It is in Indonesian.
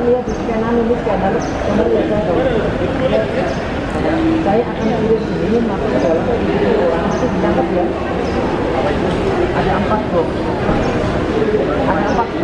lihat di scanan ini scanan lihat saya dong. Saya akan kirim ini masuk ke dalam orang masih ditangkap ya. Ada 4 box. Ada 4